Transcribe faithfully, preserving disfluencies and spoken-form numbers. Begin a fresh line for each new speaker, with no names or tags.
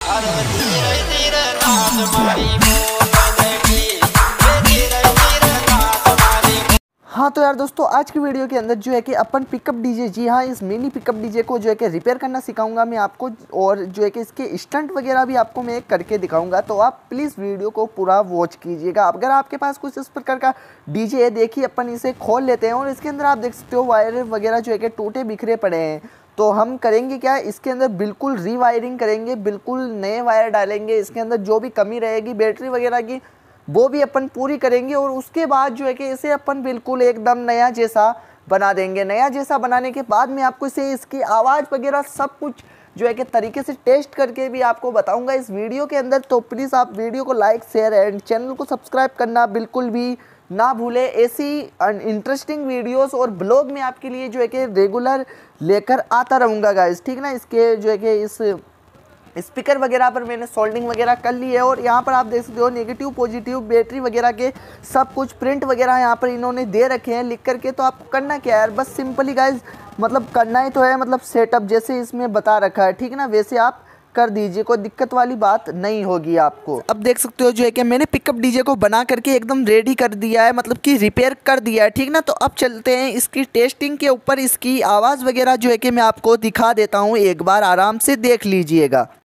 हाँ तो यार दोस्तों, आज की वीडियो के अंदर जो है कि अपन पिकअप डीजे, जी हाँ, इस मिनी पिकअप डीजे को जो है कि रिपेयर करना सिखाऊंगा मैं आपको, और जो है कि इसके स्टंट वगैरह भी आपको मैं करके दिखाऊंगा। तो आप प्लीज़ वीडियो को पूरा वॉच कीजिएगा। अगर आपके पास कुछ इस प्रकार का डीजे है, देखिए अपन इसे खोल लेते हैं और इसके अंदर आप देख सकते हो वायर वगैरह जो है कि टूटे बिखरे पड़े हैं। तो हम करेंगे क्या, इसके अंदर बिल्कुल रीवायरिंग करेंगे, बिल्कुल नए वायर डालेंगे। इसके अंदर जो भी कमी रहेगी बैटरी वगैरह की, वो भी अपन पूरी करेंगे और उसके बाद जो है कि इसे अपन बिल्कुल एकदम नया जैसा बना देंगे। नया जैसा बनाने के बाद मैं आपको इसे इसकी आवाज़ वगैरह सब कुछ जो है कि तरीके से टेस्ट करके भी आपको बताऊंगा इस वीडियो के अंदर। तो प्लीज़ आप वीडियो को लाइक, शेयर एंड चैनल को सब्सक्राइब करना बिल्कुल भी ना भूले। ऐसी इंटरेस्टिंग वीडियोस और ब्लॉग में आपके लिए जो है कि रेगुलर लेकर आता रहूँगा गाइस, ठीक ना। इसके जो है कि इस स्पीकर वगैरह पर मैंने सोल्डिंग वगैरह कर ली है और यहाँ पर आप देख सकते हो नेगेटिव पॉजिटिव बैटरी वगैरह के सब कुछ प्रिंट वगैरह यहाँ पर इन्होंने दे रखे हैं लिख करके। तो आपको करना क्या है यार, बस सिंपली गाइज मतलब करना ही तो है, मतलब सेटअप जैसे इसमें बता रखा है, ठीक ना, वैसे आप कर दीजिए, कोई दिक्कत वाली बात नहीं होगी आपको। अब देख सकते हो जो है कि मैंने पिकअप डीजे को बना करके एकदम रेडी कर दिया है, मतलब कि रिपेयर कर दिया है, ठीक ना। तो अब चलते हैं इसकी टेस्टिंग के ऊपर। इसकी आवाज़ वगैरह जो है कि मैं आपको दिखा देता हूँ, एक बार आराम से देख लीजिएगा।